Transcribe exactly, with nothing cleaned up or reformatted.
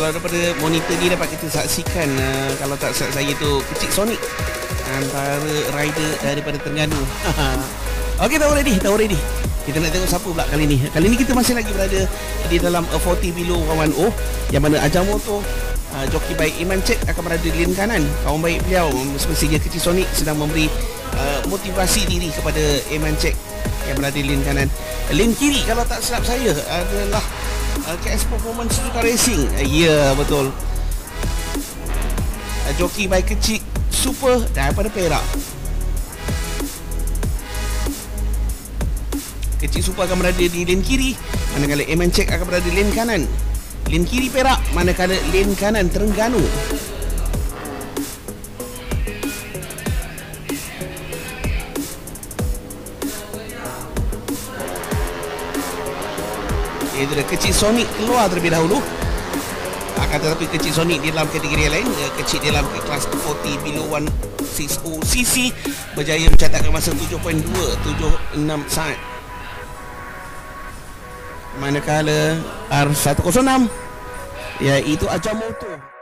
kalau daripada monitor ni dapat kita saksikan uh, kalau tak silap saya tu kecil Sonic antara rider daripada Terengganu. Okey, tahu ready, tahu ready. Kita nak tengok siapa pula kali ni. Kali ni kita masih lagi berada di dalam uh, empat puluh below seratus oh yang mana Ajang Motor uh, joki baik Iman Cek akan berada di lane kanan. Kawan baik beliau semestinya kecil Sonic sedang memberi uh, motivasi diri kepada Iman Cek yang berada di lane kanan. Lane kiri kalau tak silap saya adalah uh, K S Performance Suzuka Racing. Uh, ya, yeah, betul. Uh, joki baik kecil Super daripada Perak. Kecil Super akan berada di lane kiri, manakala Iman Cek akan berada di lane kanan. Lane kiri Perak, manakala lane kanan Terengganu. Ia kecil Sonic keluar terlebih dahulu. Akan tetapi kecil Sonic di dalam kategori lain, kecil di dalam kelas empat puluh below seratus enam puluh cc berjaya mencatatkan masa tujuh dua tujuh enam saat. Manakala R seratus enam iaitu Ajang Motor